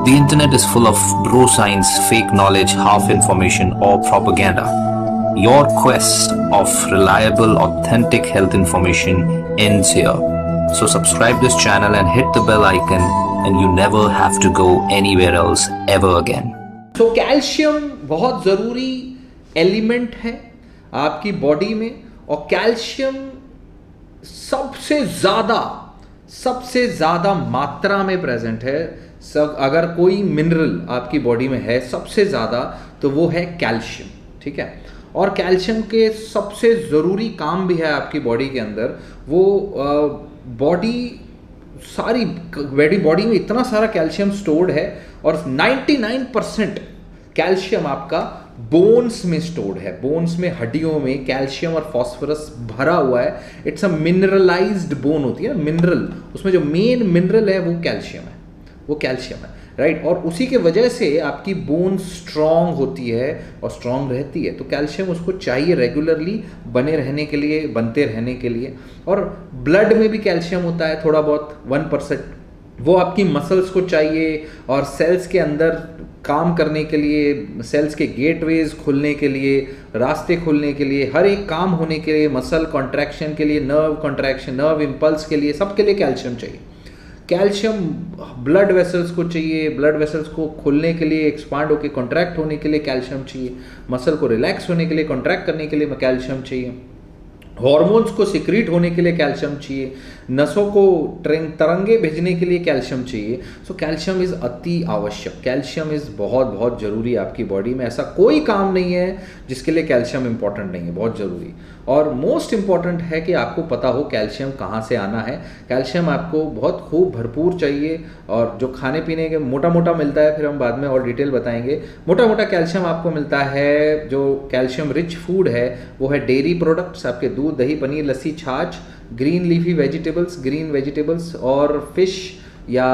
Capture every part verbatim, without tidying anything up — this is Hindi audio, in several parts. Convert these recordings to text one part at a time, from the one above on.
The internet is full of bro science, fake knowledge, half information, or propaganda. Your quest of reliable, authentic health information ends here. So subscribe this channel and hit the bell icon, and you never have to go anywhere else ever again. तो कैल्शियम बहुत ज़रूरी एलिमेंट है आपकी बॉडी में, और कैल्शियम सबसे ज़्यादा सबसे ज़्यादा मात्रा में प्रेजेंट है। सब अगर कोई मिनरल आपकी बॉडी में है सबसे ज़्यादा तो वो है कैल्शियम, ठीक है। और कैल्शियम के सबसे ज़रूरी काम भी है आपकी बॉडी के अंदर। वो बॉडी सारी बॉडी बॉडी में इतना सारा कैल्शियम स्टोर्ड है, और निन्यानवे परसेंट कैल्शियम आपका बोन्स में स्टोर्ड है। बोन्स में, हड्डियों में कैल्शियम और फास्फोरस भरा हुआ है। इट्स अ मिनरलाइज्ड बोन होती है, मिनरल, उसमें जो मेन मिनरल है वो कैल्शियम है, वो कैल्शियम है, राइट। और उसी के वजह से आपकी बोन स्ट्रांग होती है और स्ट्रांग रहती है। तो कैल्शियम उसको चाहिए रेगुलरली बने रहने के लिए, बनते रहने के लिए। और ब्लड में भी कैल्शियम होता है थोड़ा बहुत, वन परसेंट, वो आपकी मसल्स को चाहिए और सेल्स के अंदर काम करने के लिए, सेल्स के गेटवेज खुलने के लिए, रास्ते खुलने के लिए, हर एक काम होने के लिए, मसल कॉन्ट्रैक्शन के लिए, नर्व कॉन्ट्रैक्शन, नर्व इम्पल्स के लिए, सबके लिए कैल्शियम चाहिए। कैल्शियम ब्लड वेसल्स को चाहिए, ब्लड वेसल्स को खुलने के लिए, एक्सपांड होकर कॉन्ट्रैक्ट होने के लिए कैल्शियम चाहिए। मसल को रिलैक्स होने के लिए, कॉन्ट्रैक्ट करने के लिए कैल्शियम चाहिए। हॉर्मोन्स को सिक्रीट होने के लिए कैल्शियम चाहिए। नसों को तरंगे भेजने के लिए कैल्शियम चाहिए। सो कैल्शियम इज़ अति आवश्यक। कैल्शियम इज़ बहुत बहुत ज़रूरी आपकी बॉडी में। ऐसा कोई काम नहीं है जिसके लिए कैल्शियम इंपॉर्टेंट नहीं है, बहुत ज़रूरी। और मोस्ट इंपॉर्टेंट है कि आपको पता हो कैल्शियम कहाँ से आना है। कैल्शियम आपको बहुत खूब भरपूर चाहिए, और जो खाने पीने के मोटा मोटा मिलता है, फिर हम बाद में और डिटेल बताएंगे। मोटा मोटा कैल्शियम आपको मिलता है, जो कैल्शियम रिच फूड है वो है डेयरी प्रोडक्ट्स, आपके दूध, दही, पनीर, लस्सी, छाछ, green leafy vegetables, green vegetables, और फिश, या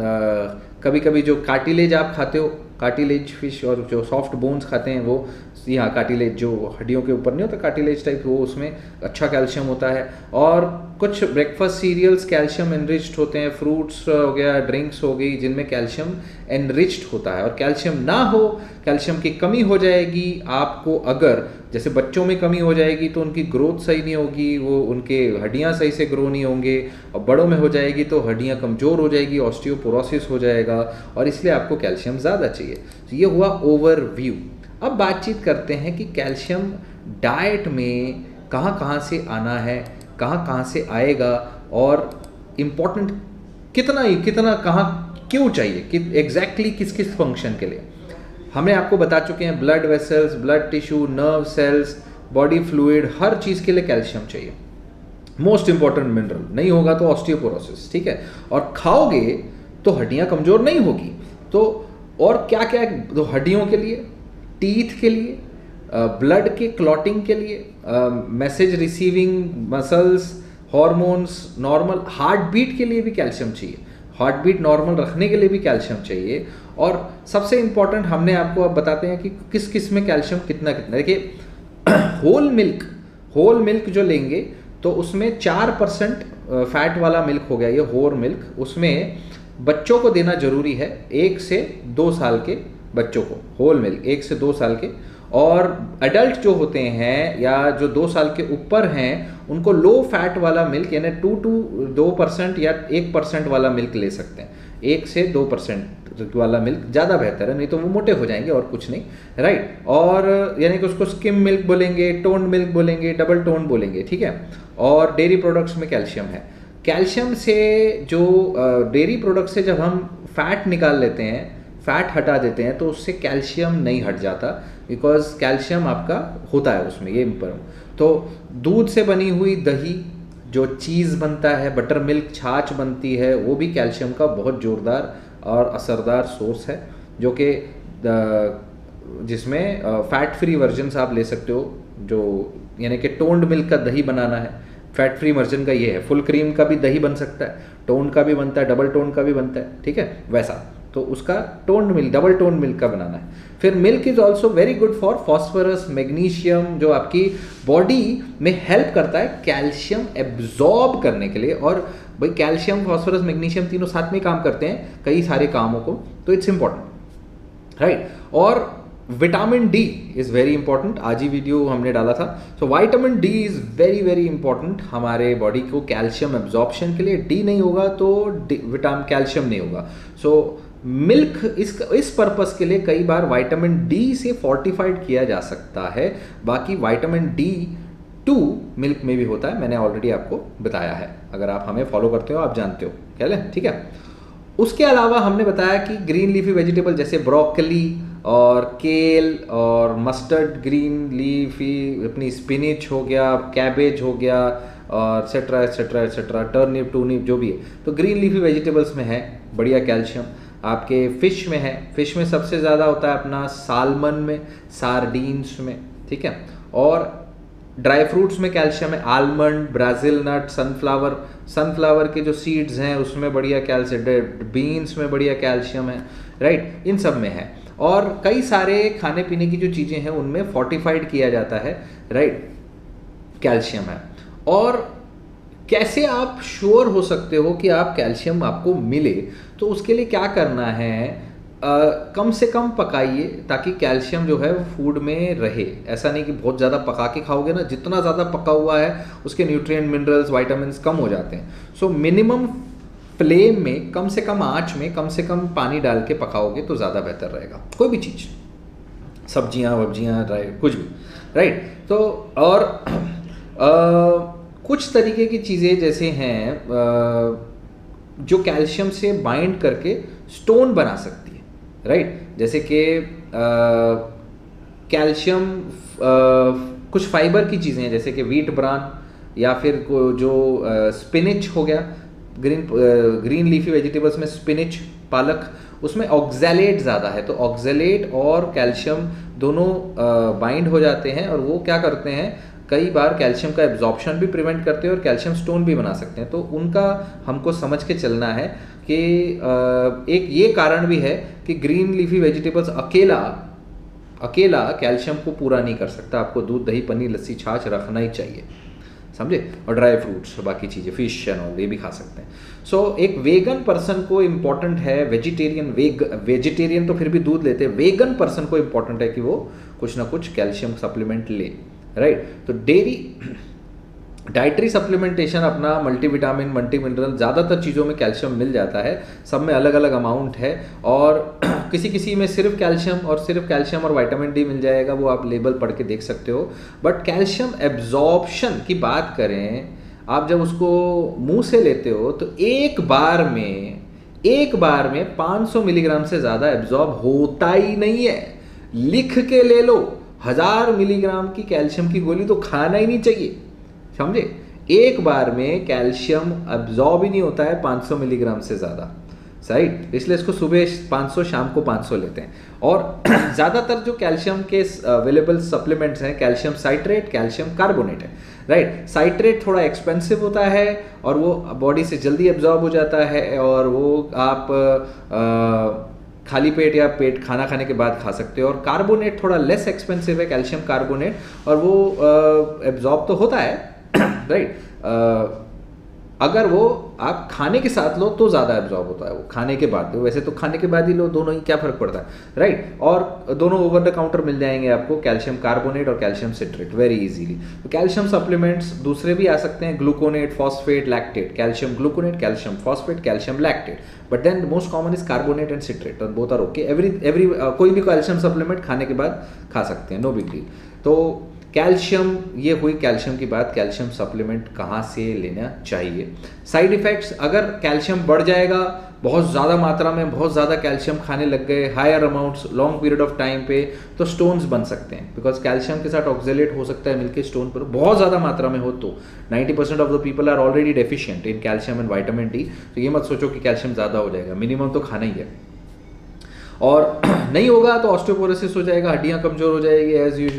कभी कभी जो कार्टिलेज आप खाते हो, कार्टिलेज फिश, और जो सॉफ्ट बोन्स खाते हैं वो, यहाँ कार्टिलेज जो हड्डियों के ऊपर नहीं होता, कार्टिलेज टाइप, वो उसमें अच्छा कैल्शियम होता है। और कुछ ब्रेकफास्ट सीरियल्स कैल्शियम एनरिच्ड होते हैं, फ्रूट्स हो गया, ड्रिंक्स हो गई, जिनमें कैल्शियम एनरिच्ड होता है। और कैल्शियम ना हो, कैल्शियम की कमी हो जाएगी आपको। अगर जैसे बच्चों में कमी हो जाएगी तो उनकी ग्रोथ सही नहीं होगी, वो उनके हड्डियाँ सही से ग्रो नहीं होंगे, और बड़ों में हो जाएगी तो हड्डियाँ कमज़ोर हो जाएगी, ऑस्टियोपोरोसिस हो जाएगा, और इसलिए आपको कैल्शियम ज़्यादा चाहिए। तो ये हुआ ओवरव्यू। अब बातचीत करते हैं कि कैल्शियम डाइट में कहाँ कहाँ से आना है, कहाँ कहाँ से आएगा, और इम्पोर्टेंट कितना ही कितना कहाँ क्यों चाहिए, कि एग्जैक्टली किस किस फंक्शन के लिए। हमने आपको बता चुके हैं blood vessels, blood tissue, nerve cells, body fluid, हर चीज़ के लिए कैल्शियम चाहिए। मोस्ट इंपॉर्टेंट मिनरल, नहीं होगा तो ऑस्टियोपोरोसिस, ठीक है। और खाओगे तो हड्डियाँ कमज़ोर नहीं होगी। तो और क्या क्या, तो हड्डियों के लिए, टीथ के लिए, ब्लड के क्लॉटिंग के लिए, message receiving muscles, hormones, normal heart beat के लिए भी कैल्शियम चाहिए। हार्ट बीट नॉर्मल रखने के लिए भी कैल्शियम चाहिए। और सबसे इम्पॉर्टेंट हमने आपको अब बताते हैं कि किस किस में कैल्शियम कितना कितना। देखिए होल मिल्क, होल मिल्क जो लेंगे तो उसमें चार परसेंट फैट वाला मिल्क हो गया, ये होल मिल्क। उसमें बच्चों को देना जरूरी है, एक से दो साल के बच्चों को होल मिल्क, एक से दो साल के। और एडल्ट जो होते हैं या जो दो साल के ऊपर हैं उनको लो फैट वाला मिल्क, यानी टू टू दो परसेंट या एक परसेंट वाला मिल्क ले सकते हैं। एक से दो परसेंट वाला मिल्क ज़्यादा बेहतर है, नहीं तो वो मोटे हो जाएंगे और कुछ नहीं, राइट। और यानी कि उसको स्किम मिल्क बोलेंगे, टोन्ड मिल्क बोलेंगे, डबल टोन बोलेंगे, ठीक है। और डेयरी प्रोडक्ट्स में कैल्शियम है। कैल्शियम से जो डेयरी प्रोडक्ट से जब हम फैट निकाल लेते हैं, फैट हटा देते हैं, तो उससे कैल्शियम नहीं हट जाता, बिकॉज कैल्शियम आपका होता है उसमें, ये इम्पोर्टेंट। तो दूध से बनी हुई दही, जो चीज़ बनता है, बटर मिल्क, छाछ बनती है, वो भी कैल्शियम का बहुत ज़ोरदार और असरदार सोर्स है, जो कि जिसमें फैट फ्री वर्जन्स आप ले सकते हो। जो यानी कि टोन्ड मिल्क का दही बनाना है, फैट फ्री वर्जन का ये है। फुल क्रीम का भी दही बन सकता है, टोन का भी बनता है, डबल टोन का भी बनता है, ठीक है, वैसा। तो उसका toned milk, double toned milk का बनाना है। फिर milk is also very good for phosphorus, magnesium, जो आपकी बॉडी में हेल्प करता है कैल्शियम एब्जॉर्ब करने के लिए। और भाई कैल्शियम, फॉस्फोरस, मैग्नीशियम तीनों साथ में काम करते हैं कई सारे कामों को, तो इट्स इंपॉर्टेंट, राइट। और vitamin D is very important, आज ही वीडियो हमने डाला था। So vitamin D is very very important हमारे बॉडी को कैल्शियम एब्जॉर्प्शन के लिए। डी नहीं होगा तो विटामिन कैल्शियम नहीं होगा। सो मिल्क इस इस पर्पस के लिए कई बार विटामिन डी से फोर्टिफाइड किया जा सकता है। बाकी विटामिन डी टू मिल्क में भी होता है, मैंने ऑलरेडी आपको बताया है, अगर आप हमें फॉलो करते हो आप जानते हो, क्या लें, ठीक है। उसके अलावा हमने बताया कि ग्रीन लीफी वेजिटेबल जैसे ब्रोकली और केल और मस्टर्ड ग्रीन लीफी, अपनी स्पिनिच हो गया, कैबेज हो गया और etcetera etcetera etcetera, turnip turnip जो भी है, तो ग्रीन लीफी वेजिटेबल्स में है बढ़िया कैल्शियम। आपके फिश में है, फिश में सबसे ज़्यादा होता है अपना सालमन में, सार्डीन्स में, ठीक है। और ड्राई फ्रूट्स में कैल्शियम है, almond, Brazil nut, sunflower, sunflower के जो सीड्स हैं उसमें बढ़िया कैल्शियम, बीन्स में बढ़िया कैल्शियम है, राइट, इन सब में है। और कई सारे खाने पीने की जो चीज़ें हैं उनमें फोर्टिफाइड किया जाता है, राइट, कैल्शियम है। और कैसे आप श्योर हो सकते हो कि आप कैल्शियम आपको मिले, तो उसके लिए क्या करना है, Uh, कम से कम पकाइए ताकि कैल्शियम जो है वो फूड में रहे। ऐसा नहीं कि बहुत ज़्यादा पका के खाओगे ना, जितना ज़्यादा पका हुआ है उसके न्यूट्रिएंट, मिनरल्स, विटामिन्स कम हो जाते हैं। सो मिनिमम फ्लेम में, कम से कम आंच में, कम से कम पानी डाल के पकाओगे तो ज़्यादा बेहतर रहेगा। कोई भी चीज़, सब्जियाँ वब्जियाँ, राइट, कुछ भी, राइट। तो और आ, कुछ तरीके की चीज़ें जैसे हैं आ, जो कैल्शियम से बाइंड करके स्टोन बना सकती है, राइट right? जैसे कि कैल्शियम, कुछ फाइबर की चीज़ें हैं जैसे कि वीट ब्रान, या फिर जो स्पिनिच हो गया, ग्रीन ग्रीन लीफी वेजिटेबल्स में स्पिनिच, पालक, उसमें ऑक्जेलेट ज़्यादा है, तो ऑक्जेलेट और कैल्शियम दोनों बाइंड हो जाते हैं और वो क्या करते हैं, कई बार कैल्शियम का एब्जॉर्प्शन भी प्रिवेंट करते हैं और कैल्शियम स्टोन भी बना सकते हैं। तो उनका हमको समझ के चलना है कि एक ये कारण भी है कि ग्रीन लीफी वेजिटेबल्स अकेला अकेला कैल्शियम को पूरा नहीं कर सकता, आपको दूध, दही, पनीर, लस्सी, छाछ रखना ही चाहिए, समझे। और ड्राई फ्रूट्स, बाकी चीज़ें, फिश एंड ऑल, ये भी खा सकते हैं। सो so, एक वेगन पर्सन को इम्पॉर्टेंट है, वेजिटेरियन, वेग वेजिटेरियन तो फिर भी दूध लेते हैं, वेगन पर्सन को इम्पॉर्टेंट है कि वो कुछ ना कुछ कैल्शियम सप्लीमेंट ले, राइट right? तो डेयरी डाइटरी सप्लीमेंटेशन अपना मल्टीविटामिन, मल्टी मिनरल, ज़्यादातर चीज़ों में कैल्शियम मिल जाता है, सब में अलग अलग अमाउंट है। और किसी किसी में सिर्फ कैल्शियम और सिर्फ कैल्शियम और विटामिन डी मिल जाएगा, वो आप लेबल पढ़ के देख सकते हो। बट कैल्शियम एब्जॉर्प्शन की बात करें, आप जब उसको मुंह से लेते हो तो एक बार में एक बार में पाँच सौ मिलीग्राम से ज़्यादा एब्जॉर्ब होता ही नहीं है। लिख के ले लो, हजार मिलीग्राम की कैल्शियम की गोली तो खाना ही नहीं चाहिए, समझे। एक बार में कैल्शियम अब्जॉर्ब ही नहीं होता है पाँच सौ मिलीग्राम से ज़्यादा, राइट। इसलिए इसको सुबह पाँच सौ, शाम को पाँच सौ लेते हैं। और ज़्यादातर जो कैल्शियम के अवेलेबल सप्लीमेंट्स हैं, कैल्शियम साइट्रेट, कैल्शियम कार्बोनेट है, राइट। साइट्रेट थोड़ा एक्सपेंसिव होता है और वो बॉडी से जल्दी एब्जॉर्ब हो जाता है, और वो आप आ, खाली पेट या पेट खाना खाने के बाद खा सकते हो। और कार्बोनेट थोड़ा लेस एक्सपेंसिव है, कैल्शियम कार्बोनेट, और वो एब्जॉर्ब तो होता है, राइट। अगर वो आप खाने के साथ लो तो ज़्यादा एब्जॉर्ब होता है, वो खाने के बाद, वैसे तो खाने के बाद ही लो, दोनों ही क्या फ़र्क पड़ता है, राइट। और दोनों ओवर द काउंटर मिल जाएंगे आपको, कैल्शियम कार्बोनेट और कैल्शियम सिट्रेट, वेरी इजीली। तो कैल्शियम सप्लीमेंट्स दूसरे भी आ सकते हैं, gluconate, phosphate, lactate, calcium gluconate, calcium phosphate, calcium lactate, but then most common is carbonate and citrate, और both are okay. Every every कोई भी कैल्शियम सप्लीमेंट खाने के बाद खा सकते हैं, नो बिग डील। तो कैल्शियम, ये हुई कैल्शियम की बात, कैल्शियम सप्लीमेंट कहाँ से लेना चाहिए। साइड इफ़ेक्ट्स, अगर कैल्शियम बढ़ जाएगा, बहुत ज़्यादा मात्रा में बहुत ज़्यादा कैल्शियम खाने लग गए, higher amounts long period of time पे, तो स्टोन्स बन सकते हैं, बिकॉज कैल्शियम के साथ ऑक्जेलेट हो सकता है मिलके स्टोन पर, बहुत ज़्यादा मात्रा में हो तो। Ninety percent of the people are already deficient in calcium and vitamin D, तो ये मत सोचो कि कैल्शियम ज़्यादा हो जाएगा, मिनिमम तो खाना ही है। और नहीं होगा तो ऑस्टियोपोरोसिस हो जाएगा, हड्डियां कमजोर हो जाएगी एज यूजुअल।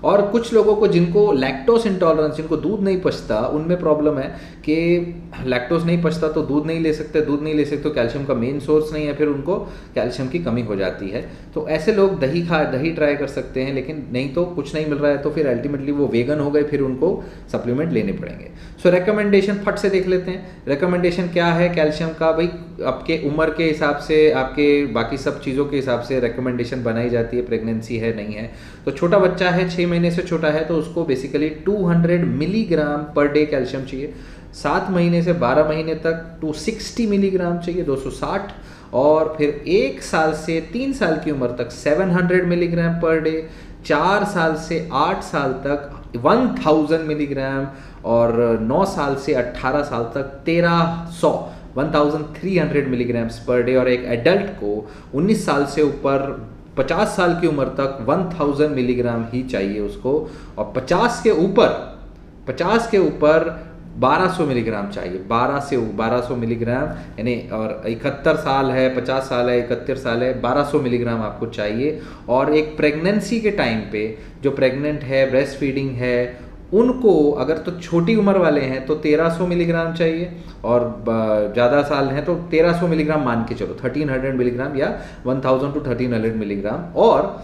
और कुछ लोगों को जिनको लैक्टोस इंटॉलरेंस, जिनको दूध नहीं पचता, उनमें प्रॉब्लम है कि लैक्टोस नहीं पचता तो दूध नहीं ले सकते, दूध नहीं ले सकते तो कैल्शियम का मेन सोर्स नहीं है, फिर उनको कैल्शियम की कमी हो जाती है। तो ऐसे लोग दही खा दही ट्राई कर सकते हैं, लेकिन नहीं तो कुछ नहीं मिल रहा है तो फिर अल्टीमेटली वो वेगन हो गए, फिर उनको सप्लीमेंट लेने पड़ेंगे। सो रिकमेंडेशन फट से देख लेते हैं। रिकमेंडेशन क्या है कैल्शियम का? भाई आपके उम्र के हिसाब से, आपके बाकी सब चीज़ों के हिसाब से रिकमेंडेशन बनाई जाती है, प्रेगनेंसी है नहीं है। तो छोटा बच्चा है, छः महीने से छोटा है, तो उसको बेसिकली दो सौ मिलीग्राम पर डे कैल्शियम चाहिए। सात महीने से बारह महीने तक दो सौ साठ मिलीग्राम चाहिए, दो सौ साठ। और फिर एक साल से तीन साल की उम्र तक सात सौ मिलीग्राम पर डे, चार साल से आठ साल तक एक हज़ार मिलीग्राम, और नौ साल से अठारह साल तक तेरह सौ तेरह सौ मिलीग्राम पर डे। और एक एडल्ट को उन्नीस साल से ऊपर पचास साल की उम्र तक एक हज़ार मिलीग्राम ही चाहिए उसको, और पचास के ऊपर पचास के ऊपर बारह सौ मिलीग्राम चाहिए, बारह से बारह सौ मिलीग्राम यानी, और इकहत्तर साल है, पचास साल है, इकहत्तर साल है, बारह सौ मिलीग्राम आपको चाहिए। और एक प्रेगनेंसी के टाइम पे जो प्रेग्नेंट है, ब्रेस्ट फीडिंग है, उनको अगर तो छोटी उम्र वाले हैं तो तेरह सौ मिलीग्राम चाहिए, और ज़्यादा साल हैं तो तेरह सौ मिलीग्राम मान के चलो, तेरह सौ मिलीग्राम या एक हज़ार टू तेरह सौ मिलीग्राम। और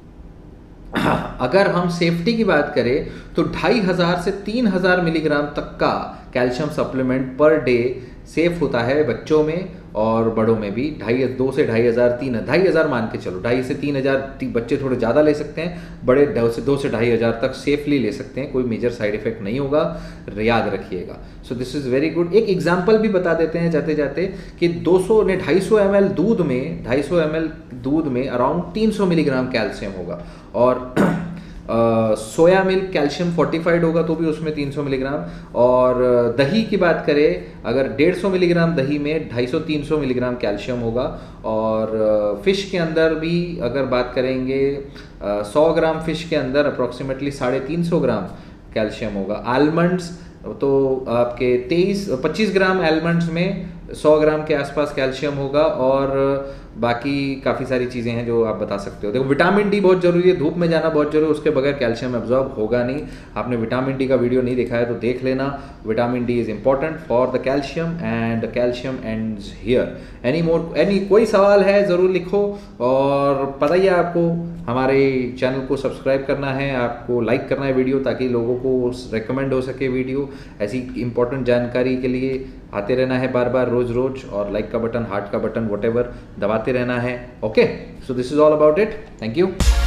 अगर हम सेफ्टी की बात करें तो ढाई हज़ार से तीन हज़ार मिलीग्राम तक का calcium supplement per day safe होता है बच्चों में और बड़ों में भी। ढाई दो से ढाई हज़ार तीन ढाई हज़ार मान के चलो, ढाई से तीन हज़ार बच्चे थोड़े ज़्यादा ले सकते हैं, बड़े दो से दो से ढाई हज़ार तक सेफली ले सकते हैं, कोई मेजर साइड इफेक्ट नहीं होगा, याद रखिएगा। So this is very good. एक एग्जांपल भी बता देते हैं जाते जाते कि दो सौ ने ढाई सौ एम एल दूध में ढाई सौ एम एल दूध में अराउंड तीन सौ मिलीग्राम कैल्शियम होगा, और सोया मिल्क कैल्शियम फोर्टिफाइड होगा तो भी उसमें तीन सौ मिलीग्राम। और दही की बात करें अगर डेढ़ सौ मिलीग्राम दही में ढाई सौ तीन सौ मिलीग्राम कैल्शियम होगा। और फिश के अंदर भी अगर बात करेंगे सौ ग्राम फिश के अंदर अप्रॉक्सीमेटली साढ़े तीन सौ ग्राम कैल्शियम होगा। आलमंड्स तो आपके तेईस पच्चीस ग्राम आलमंड्स में सौ ग्राम के आसपास कैल्शियम होगा। और बाकी काफ़ी सारी चीज़ें हैं जो आप बता सकते हो। देखो विटामिन डी बहुत ज़रूरी है, धूप में जाना बहुत ज़रूरी है, उसके बगैर कैल्शियम एब्जॉर्ब होगा नहीं। आपने विटामिन डी का वीडियो नहीं देखा है तो देख लेना। Vitamin D is important for the calcium and calcium ends here. Any more any कोई सवाल है ज़रूर लिखो, और पता ही है आपको हमारे चैनल को सब्सक्राइब करना है, आपको लाइक करना है वीडियो ताकि लोगों को रिकमेंड हो सके वीडियो। ऐसी इंपॉर्टेंट जानकारी के लिए आते रहना है बार बार रोज रोज, और लाइक का बटन, हार्ट का बटन, वॉट एवर दबाते रहना है। Okay, so this is all about it. Thank you.